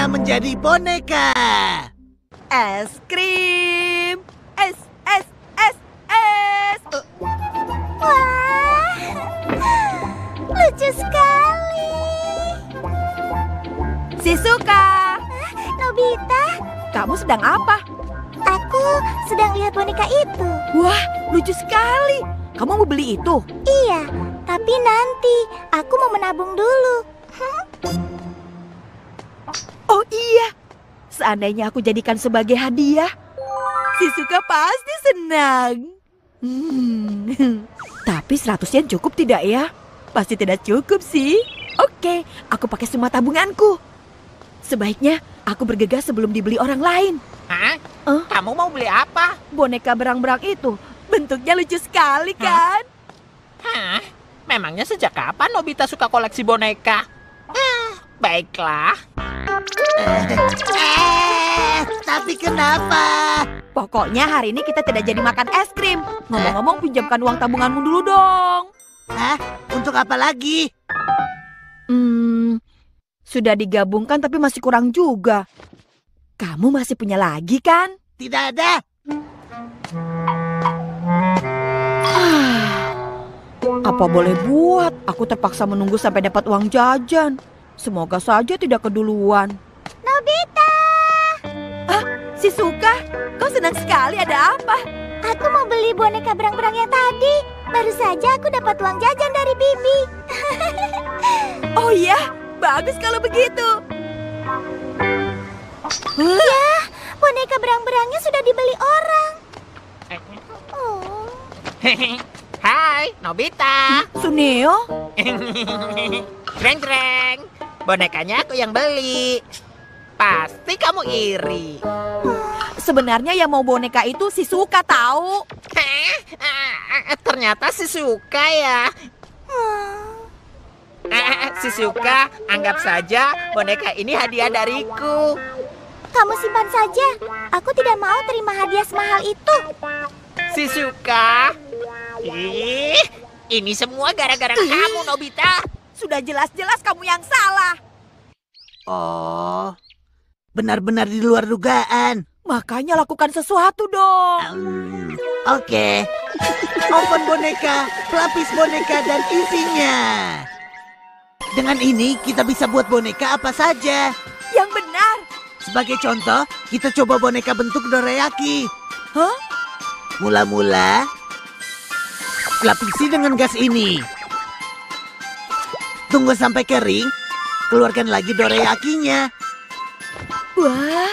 Shizuka menjadi boneka. Es krim. Es. Wah, lucu sekali. Shizuka, Nobita, kamu sedang apa? aku sedang lihat boneka itu. Wah, lucu sekali. Kamu mau beli itu? Iya, tapi nanti aku mau menabung dulu. Oh iya, seandainya aku jadikan sebagai hadiah, Shizuka pasti senang. Tapi 100 yen cukup tidak ya? Pasti tidak cukup sih. Oke, aku pakai semua tabunganku. Sebaiknya aku bergegas sebelum dibeli orang lain. Hah? Kamu mau beli apa? Boneka berang-berang itu bentuknya lucu sekali kan? Hah? Memangnya sejak kapan Nobita suka koleksi boneka? Baiklah. Tapi kenapa? Pokoknya hari ini kita tidak jadi makan es krim. Ngomong-ngomong, pinjamkan uang tabunganmu dulu dong. Hah? Untuk apa lagi? Sudah digabungkan tapi masih kurang juga. Kamu masih punya lagi kan? Tidak ada. Apa boleh buat? Aku terpaksa menunggu sampai dapat uang jajan. Semoga saja tidak keduluan. Nobita, Shizuka, kau senang sekali, ada apa? aku mau beli boneka berang-berang yang tadi. Baru saja aku dapat uang jajan dari Bibi. Oh iya, bagus kalau begitu. Ya, boneka berang-berangnya sudah dibeli orang. Oh. Hai, Nobita. Suneo, Jreng. Bonekanya aku yang beli. Pasti kamu iri. sebenarnya yang mau boneka itu Shizuka tahu. Ternyata Shizuka ya. Shizuka, anggap saja boneka ini hadiah dariku. Kamu simpan saja. Aku tidak mau terima hadiah semahal itu. Shizuka. Ini semua gara-gara kamu, Nobita. Sudah jelas-jelas kamu yang salah. Oh, benar-benar di luar dugaan. Makanya lakukan sesuatu dong. Oke. Open boneka, pelapis boneka, dan isinya. Dengan ini kita bisa buat boneka apa saja. Yang benar. Sebagai contoh, kita coba boneka bentuk dorayaki. Hah? Mula-mula, lapisi dengan gas ini. Tunggu sampai kering, keluarkan lagi dorayakinya. Wah,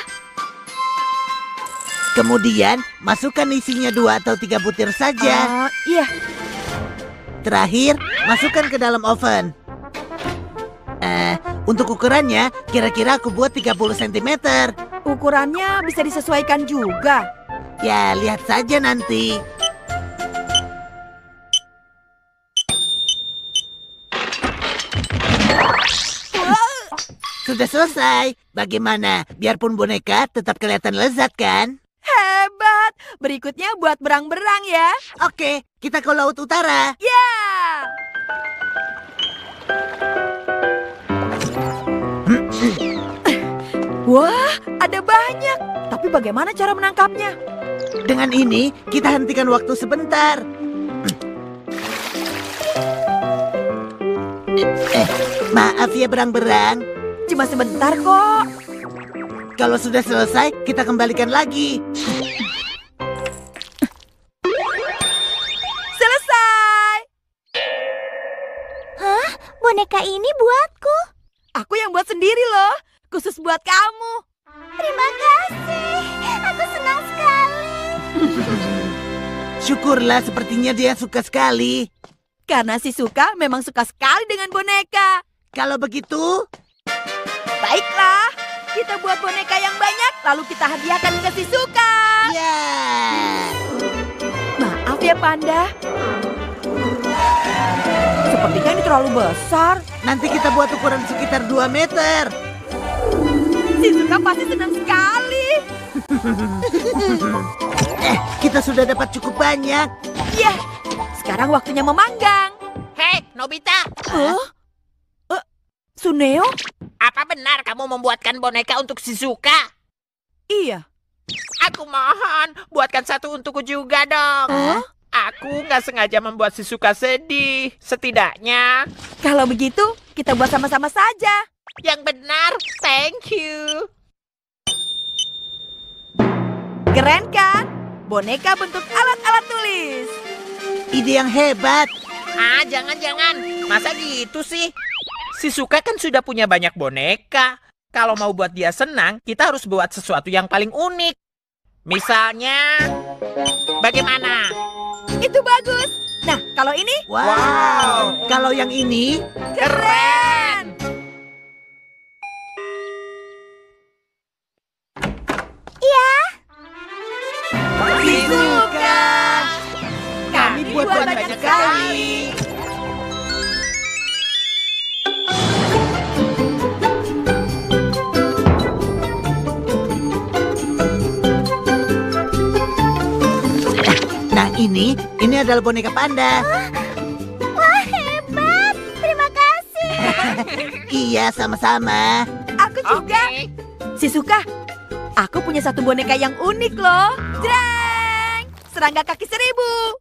Kemudian, masukkan isinya 2 atau 3 butir saja. iya. Terakhir, masukkan ke dalam oven. Untuk ukurannya, kira-kira aku buat 30 cm. Ukurannya bisa disesuaikan juga. Ya, lihat saja nanti. Sudah selesai. Bagaimana? Biarpun boneka, tetap kelihatan lezat kan? Hebat. Berikutnya buat berang-berang ya. Oke, kita ke Laut Utara. Ya. Wah, ada banyak. Tapi bagaimana cara menangkapnya? Dengan ini, kita hentikan waktu sebentar. Maaf ya berang-berang. Cuma sebentar kok. Kalau sudah selesai, kita kembalikan lagi. Selesai. Hah? Boneka ini buatku. Aku yang buat sendiri loh. Khusus buat kamu. Terima kasih. Aku senang sekali. Syukurlah, sepertinya dia suka sekali. Karena Shizuka memang suka sekali dengan boneka. Kalau begitu, Baiklah, kita buat boneka yang banyak, lalu kita hadiahkan ke Shizuka. ya. Maaf ya, Panda. Sepertinya ini terlalu besar. Nanti kita buat ukuran sekitar 2 meter. Shizuka pasti senang sekali. Kita sudah dapat cukup banyak. Ya, sekarang waktunya memanggang. Hei, Nobita. Suneo? Apa benar kamu membuatkan boneka untuk Shizuka? Iya. Aku mohon, buatkan satu untukku juga dong. Aku nggak sengaja membuat Shizuka sedih. Setidaknya, Kalau begitu, kita buat sama-sama saja. yang benar, thank you. Keren kan? Boneka bentuk alat-alat tulis. Ide yang hebat. Ah, jangan-jangan. Masa gitu sih? Shizuka kan sudah punya banyak boneka. Kalau mau buat dia senang, kita harus buat sesuatu yang paling unik. Misalnya, bagaimana? Itu bagus. Nah, kalau ini Wow. Kalau yang ini, keren. Shizuka. Kami buat buat banyak banyak sekali. Nah ini adalah boneka panda. Wah, hebat. Terima kasih. Iya, sama-sama. Aku juga. Oke. Shizuka, aku punya satu boneka yang unik loh. Jreng! Serangga kaki 1000.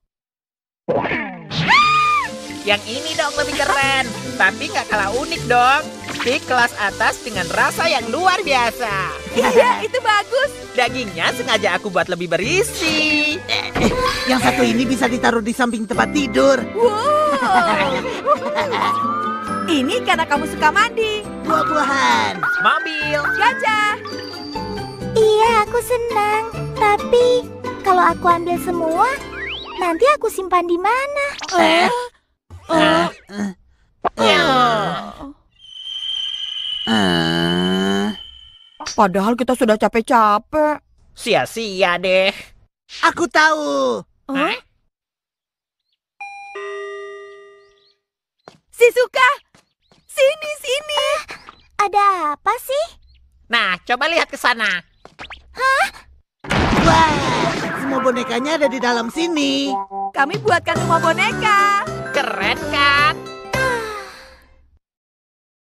Yang ini dong lebih keren. Tapi nggak kalah unik dong. Di kelas atas dengan rasa yang luar biasa. Iya, itu bagus. Dagingnya sengaja aku buat lebih berisi. Yang satu ini bisa ditaruh di samping tempat tidur. Wow. Ini karena kamu suka mandi. Buah-buahan. Mobil. Gajah. Iya, aku senang. Tapi kalau aku ambil semua, nanti aku simpan di mana? Padahal kita sudah capek-capek. Sia-sia deh. Aku tahu. Hah? Shizuka, sini. Ada apa sih? Nah, coba lihat ke sana. Wah, semua bonekanya ada di dalam sini. Kami buatkan rumah boneka. Keren kan?